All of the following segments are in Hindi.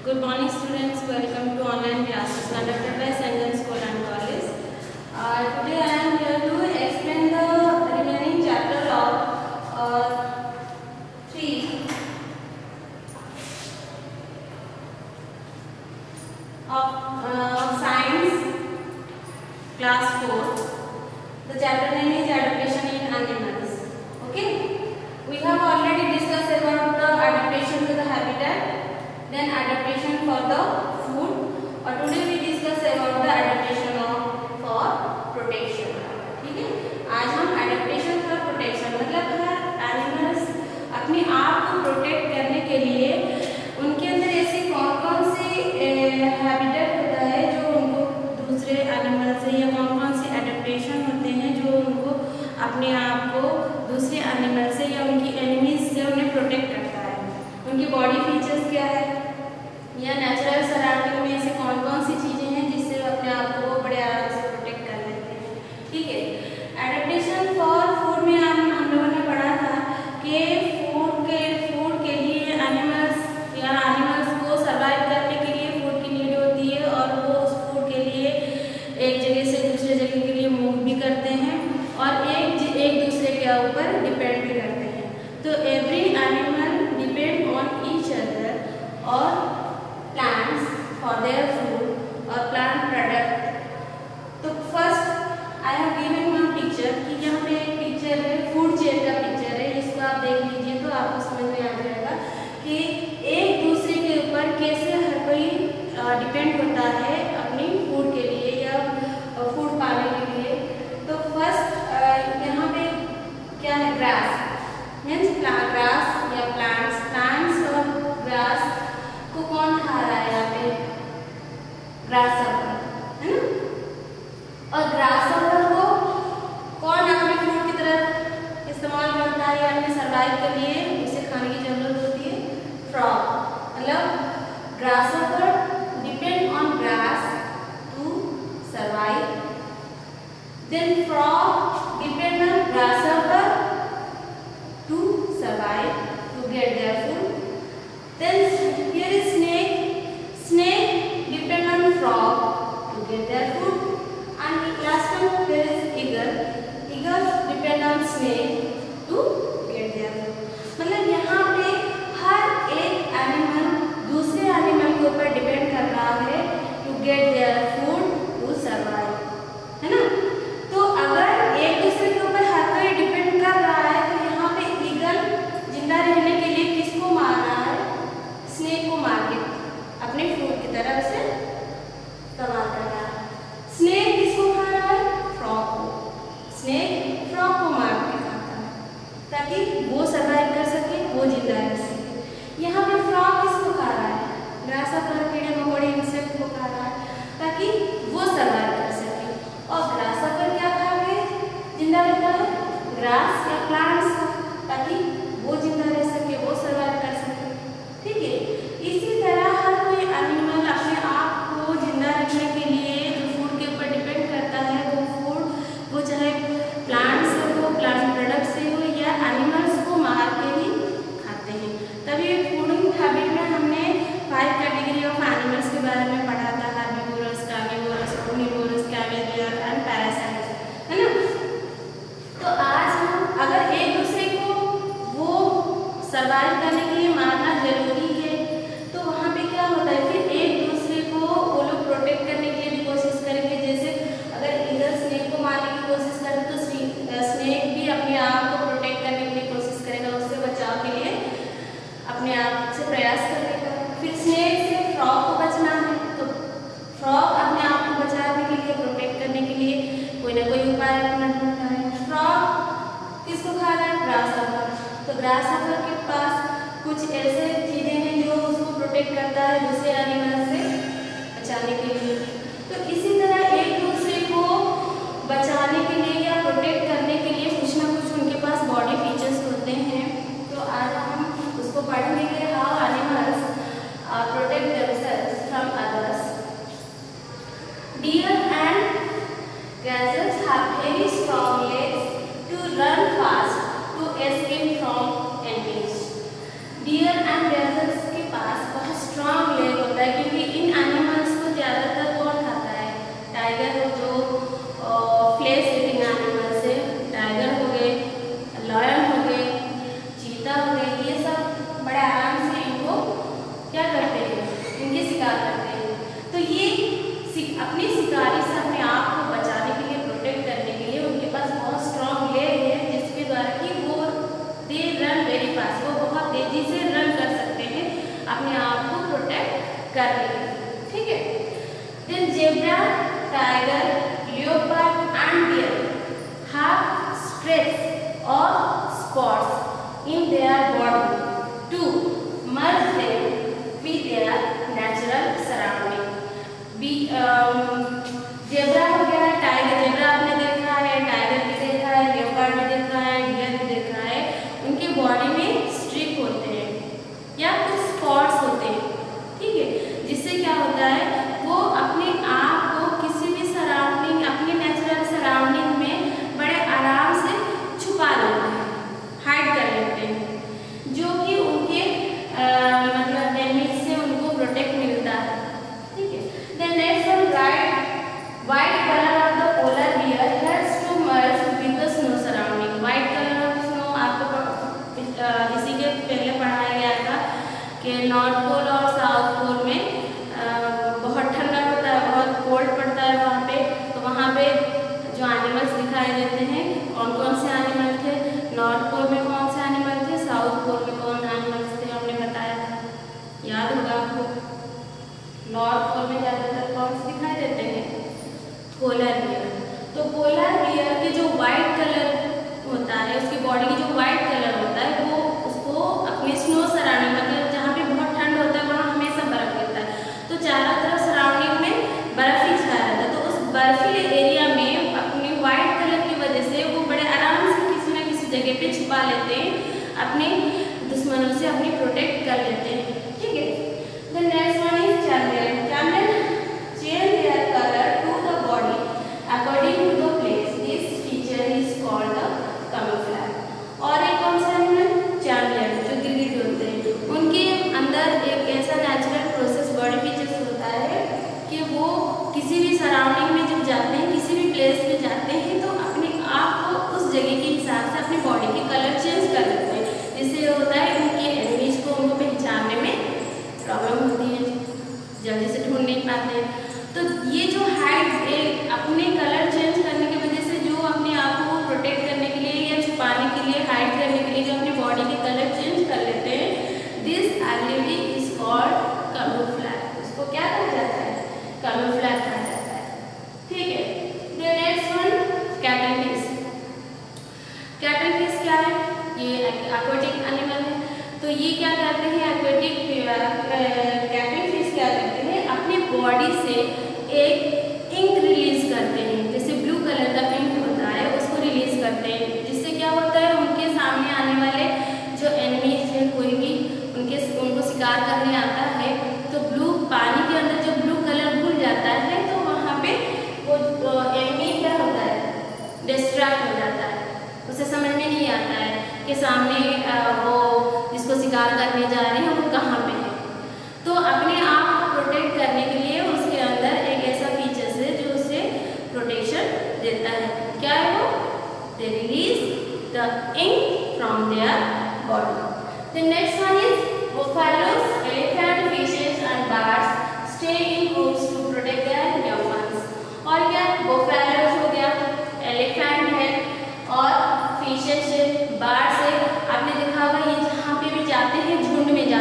Good morning students, welcome to online classes conducted by St. John's School and College. Today I am here to explain the remaining chapter of 3 of Science class 4. The chapter name is Adaptation in Animals. Okay, we have already discussed about the adaptation to the habitat, then adaptation for the food, और today we discuss about the adaptation for protection. ठीक है, आज हम adaptation for protection मतलब हर animals अपने आप को protect करने के लिए उनके अंदर ऐसी कौन-कौन सी habitat होता है जो उनको दूसरे animals से या कौन-कौन सी adaptation होते हैं जो उनको अपने आप को दूसरे animals से या उनकी enemies से उन्हें protect करता है. उनकी बॉडी फीचर्स क्या है या नेचुरल सराउंडिंग में ऐसी कौन-कौन सी चीजें हैं जिससे अपने आप को बड़े आराम से प्रोटेक्ट कर लेते हैं. ठीक है, एडेप्टेशन फॉर फूड में हम लोगों ने पढ़ा था कि फूड के लिए एनिमल्स को सर्वाइव करने के लिए फूड की नीड होती है और वो उस फूड के लिए एक जगह से दूसरे जगह के लिए मूव भी करते हैं और एक दूसरे के ऊपर डिपेंड भी करते हैं. तो every animal depend on each other और plants for their food or plant product. तो first I have given one picture कि यहाँ पे एक पिक्चर है, फूड चेन का पिक्चर है, इसको आप देख लीजिए तो आपको समझ में आ जाएगा कि एक दूसरे के ऊपर कैसे हर कोई डिपेंड होता है अपनी फूड के लिए या फूड पाने के लिए. तो फर्स्ट यहाँ पे क्या है, ग्रास मीन्स ग्रास या प्लांट्स और ग्रास को कौन खा रहा है, यहाँ पे ग्रासहॉपर है ना, और ग्रासहॉपर को कौन अपने फूड की तरह इस्तेमाल करता है या अपने सर्वाइव के लिए उसे खाने की जरूरत होती है. फ्रॉग मतलब grasshopper depend on grass to survive, then frog depend on grasshopper to survive to get their food. Then here is snake. Snake depend on frog to get their food. And last one there is eagle. Eagle depend on snake to get their food. मतलब यहाँ पे हर एक एनिमल दूसरे एनिमल के ऊपर डिपेंड कर रहा है to get their food to survive, है ना. तो अगर एक दूसरे के ऊपर हर कोई डिपेंड कर रहा है तो यहाँ पे ईगल जिंदा रहने के लिए किसको मार रहा है, स्नेक को मार के अपने फूड की तरह उसे इस्तेमाल कर रहा है. स्नेक किसको खा रहा है, फ्रॉग को. स्नेक फ्रॉग को मार के खाता है ताकि वो सर्वाइव कर सके, वो जिंदा रह सके. यहाँ पे फ्रॉग किसको खा रहा है, ग्रासहॉपर कीड़े मकोड़े इंसेक्ट को खा रहा है ताकि वो सर्वाइव कर सके. और ग्रासहॉपर क्या खा के जिंदा रहता है, ग्रास या प्लांट्स ताकि वो जिंदा रह सके, वो सर्वाइव कर सके. ठीक है, इसी तरह हर कोई एनिमल अपने आप को जिंदा रखने के लिए जो फूड के ऊपर डिपेंड करता है वो फूड वो चाहे प्लांट्स हो, प्लांट प्रोडक्ट से हो या एनिमल्स को मार के ही खाते हैं. तभी फूडिंग हैबिट में हमने 5 कैटेगरी ऑफ एनिमल्स के बारे में पढ़ा था, herbivorous, carnivorous, omnivorous, caviar and parasites, है ना. तो आज हम अगर एक दूसरे को वो सर्वाइव करने के लिए मारना जरूरी है तो वहाँ पे क्या होता है, फिर एक दूसरे को वो लोग प्रोटेक्ट करने के लिए भी कोशिश करेंगे. जैसे अगर ईगल स्नेक को मारने की कोशिश करे तो स्नेक भी अपने आप को प्रोटेक्ट करने के लिए कोशिश करेगा, उससे बचाव के लिए अपने आप से प्रयास करेगा. फिर स्नेक से फ्रॉग को बचना है तो फ्रॉग अपने आप को बचाने के लिए, प्रोटेक्ट करने के लिए कोई ना कोई उपाय अपना ढूंढता है. फ्रॉग किसको खा रहा है, ग्रासहॉपर. तो ग्रासहॉपर के पास कुछ ऐसे चीजें हैं जो उसको प्रोटेक्ट करता है दूसरे एनिमल से बचाने के लिए. तो इसी तरह एक दूसरे को बचाने के लिए या प्रोटेक्ट करने के लिए कुछ ना कुछ उनके पास बॉडी फीचर्स होते हैं. तो आज हम उसको पढ़ेंगे, how animals protect themselves from others. Deer and gazelles have very strong legs to run fast to escape from enemies. Deer and gazelles के पास बहुत strong leg होता अपने आप को प्रोटेक्ट कर लेंगे, ठीक है। Then zebra, tiger, leopard and bear have stripes और spots in their body to merge them with their natural surrounding. Zebra हो गया, टाइगर, जेब्रा आपने देखा है, टाइगर भी देखा है, लियोपार्ड भी देखा है, डियर भी देखा है। उनके बॉडी में स्ट्रिप होते हैं या कुछ स्पॉट्स होते हैं, ठीक है, जिससे क्या होता है वो अपने आप को किसी भी सराउंडिंग, अपने नेचुरल सराउंडिंग में बड़े आराम से छुपा लेते हैं, हाइड कर लेते हैं, जो कि उनके मतलब एनिमीज से उनको प्रोटेक्ट मिलता है, ठीक है। Then next one, white color of the polar bear helps to merge with the snow surrounding. White color of snow आपको इसी के पहले पढ़ाया गया था कि नॉर्थ पोल और साउथ पोल में बहुत ठंडा होता है, बहुत कोल्ड पड़ता है वहाँ पे, तो वहाँ पे जो एनिमल्स दिखाई देते हैं, कौन कौन से एनिमल थे, नॉर्थ पोल में कौन से एनिमल थे, साउथ पोल में कौन एनिमल्स थे, हमने बताया था, याद होगा आपको। नॉर्थ पोल में ज़्यादातर कौन से दिखाई देते हैं, पोलर बियर। तो पोलर बियर के जो वाइट कलर होता है, उसकी बॉडी की जो वाइट कलर होता है, वो उसको अपने स्नो सराउंडिंग, मतलब जहाँ पे बहुत ठंड होता है वहाँ हमेशा बर्फ गिरता है, तो चारों तरफ सराउंडिंग में बर्फ ही छाया रहता है, तो उस बर्फीले एरिया में अपनी वाइट कलर की वजह से वो बड़े आराम से किसी न किसी जगह पे छुपा लेते हैं, अपने दुश्मनों से अपनी प्रोटेक्ट कर लेते हैं, ठीक है। The next one is chameleon. Chameleon change their color to the body according to the place. This feature is called the camouflage. और एक कौन सा एनिमल, चैमलियन, जो गिरगिट होते हैं, उनके अंदर एक ऐसा नेचुरल प्रोसेस, बॉडी फीचर्स होता है कि वो किसी भी सराउंडिंग में जब जाते हैं, किसी भी प्लेस में जाते हैं, तो अपने आप को उस जगह के हिसाब से अपनी बॉडी के कलर चेंज कर लेते हैं, जिससे होता है उनके एनिमीज को उनको पहचानने में प्रॉब्लम होती है, जल्दी से ढूंढ नहीं पाते हैं। तो ये जो हाइड अपने कलर चेंज करने की वजह से जो अपने आप को प्रोटेक्ट करने के लिए या छुपाने के लिए, हाइड करने के लिए जो अपनी बॉडी के कलर चेंज कर लेते हैं, this ability is called camouflage. इसको क्या कहा जाता है, कैमोफ्लेज कहा जाता है, ठीक है। The next one, cuttlefish. Cuttlefish क्या है, ये एक्वेटिक एनिमल है, तो ये क्या करते हैं, एक्वेटिक कैटल फिश क्या करते हैं, अपनी बॉडी से एक इंक रिलीज करते हैं, जैसे ब्लू कलर का इंक होता है उसको रिलीज करते हैं, जिससे क्या होता है उनके सामने आने वाले जो एनिमीज हैं, कोई भी उनको शिकार करने आता है, तो ब्लू पानी के अंदर जब ब्लू कलर घुल जाता है, तो वहाँ पे वो एनिमी क्या होता है, डिस्ट्रैक्ट हो जाता है, उसे समझ में नहीं आता है कि सामने वो जिसको शिकार करने जा रहे हैं वो कहाँ पे है। तो अपने आप को प्रोटेक्ट करने के लिए उसके अंदर एक ऐसा फीचर्स है जो उसे प्रोटेक्शन देता है, क्या है वो, they release the ink from their body. The next one is buffaloes, elephant, fishes and birds stay in groups to protect their young ones। और क्या, buffaloes हो गया, elephant है और fishes है, birds है, आपने देखा होगा ये जहाँ पे भी जाते हैं झुंड में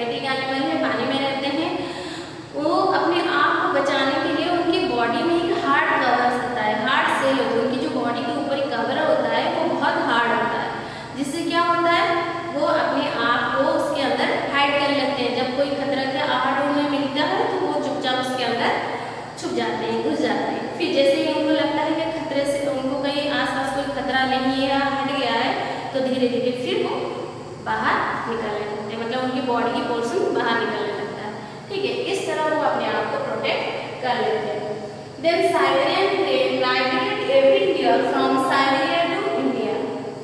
एक्वेटिक एनिमल है, पानी में रहते हैं, वो अपने आप को बचाने के लिए उनकी बॉडी में एक हार्ड कवर होता है, हार्ड सेल होता है, उनकी जो बॉडी के ऊपर कवर होता है वो बहुत हार्ड होता है, जिससे क्या होता है वो अपने आप को उसके अंदर हाइड कर लेते हैं। जब कोई खतरा का आहट उन्हें मिलता है तो वो चुपचाप उसके अंदर छुप जाते हैं, घुस जाते हैं। फिर जैसे ही उनको लगता है कि खतरे से उनको कहीं आसपास कोई खतरा नहीं है या हट गया है तो धीरे धीरे फिर वो बाहर निकलने लगते हैं, मतलब उनकी बॉडी की पोर्शन बाहर निकलने लगता है। ठीक है, इस तरह वो अपने आप को प्रोटेक्ट कर लेते हैं। Then Siberian crane migrate every year from Siberia to India.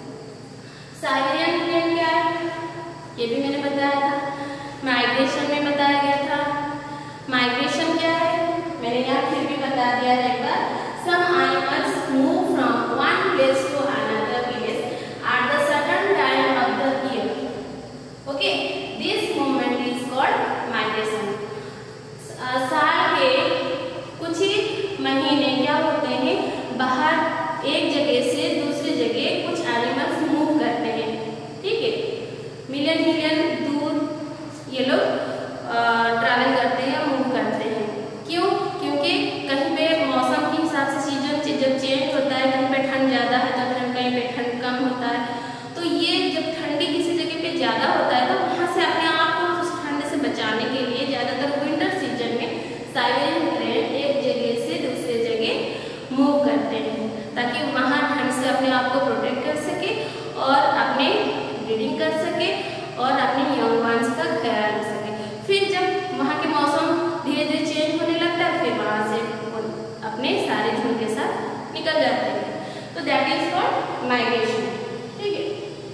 Siberian crane क्या है ये भी मैंने बताया था, माइग्रेशन में बताया गया था। माइग्रेशन क्या है मैंने यहाँ फिर भी बता दिया है एक बार। Some animals move from one place to another place at the certain time of the year. Okay, this movement is called migration. साल के कुछ ही महीने क्या होते हैं, बाहर एक जगह से दूसरी जगह कुछ एनिमल्स मूव करते हैं। ठीक है, मिलियन मिलियन दूर ये लोग ट्रैवल करते हैं, मूव करते हैं। क्यों? क्योंकि कहीं पे मौसम के हिसाब से सीजन जब चेंज होता है, कहीं पे ठंड ज़्यादा है तो कहीं पे ठंड कम होता है, तो ये जब ठंडी किसी जगह पे ज़्यादा होता है तो वहाँ से अपने आप को उस ठंड से बचाने के लिए ज़्यादातर विंटर सीजन में साइबेरियन क्रेन एक जगह से दूसरे जगह मूव करते हैं ताकि वहाँ ठंड से अपने आप को प्रोटेक्ट कर सके और अपने ब्रीडिंग कर सके और अपने यंग वंस का ख्याल रख सके। फिर जब वहाँ के मौसम धीरे धीरे चेंज होने लगता है फिर वहाँ से अपने सारे झुंड के साथ निकल जाते हैं, तो दैट इज कॉल्ड माइग्रेशन। ठीक है,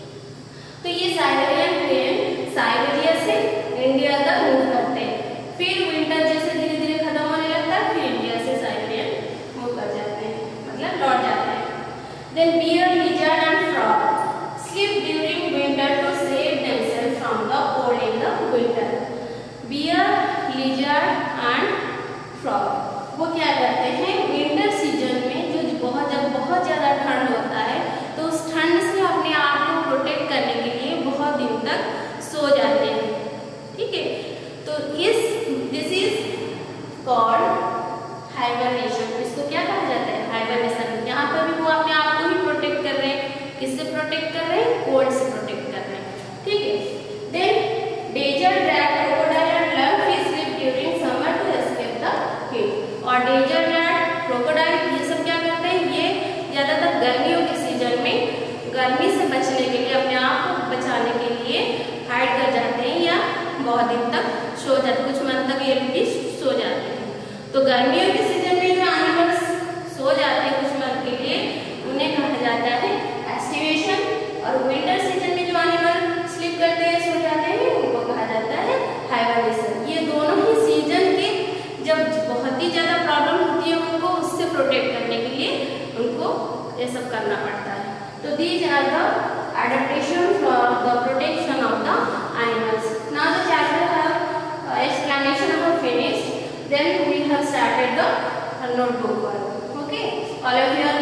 तो ये साइबेरियन क्रेन साइबेरिया से इंडिया तक मूव करते हैं। फिर विंटर जैसे धीरे धीरे खत्म होने लगता है फिर इंडिया से साइबेरियन मूव कर जाते हैं, मतलब लौट जाते हैं। Then bear, lizard and frog sleep during winter to save themselves from the cold in the winter. Bear, lizard and frog वो क्या करते हैं विंटर सीजन में जब बहुत ज़्यादा ठंड होता है तो उस ठंड से अपने आप को प्रोटेक्ट करने के लिए बहुत दिन तक सो जाते हैं। ठीक है, तो दिस इज कॉल्ड हाइबरनेशन। इसको क्या कहा जाता है? हाइबरनेशन। यहाँ पर भी वो अपने आप को ही प्रोटेक्ट कर रहे हैं। किससे प्रोटेक्ट कर रहे हैं? कोल्ड से प्रोटेक्ट कर रहे हैं। ठीक है, then desert rat, crocodile and lung sleep during summer to escape the heat. और डेजर्ट रैट, क्रोकोडाइल ये सब क्या करते हैं, ये ज्यादातर गर्मियों के सीजन में गर्मी से बचने के लिए अपने आप को बचाने के लिए हाइड कर जाते हैं या बहुत दिन तक सो जाते हैं, कुछ मंथ तक ये भी सो जाते हैं। तो गर्मियों के सीजन में जो एनिमल्स सो जाते हैं कुछ मंथ के लिए उन्हें कहा जाता है एस्टिवेशन, और विंटर सीजन में जो एनिमल स्लीप करते हैं सो जाते हैं उनको कहा जाता है हाइबरनेशन। ये दोनों ही सीजन के जब बहुत ही ज़्यादा प्रॉब्लम होती है उनको उससे प्रोटेक्ट करने के लिए उनको ये सब करना पड़ता है। तो these are the adaptation for the protection of the animals. Now the chapter have explanation about finished, then we have started the notebook one. Okay, all of you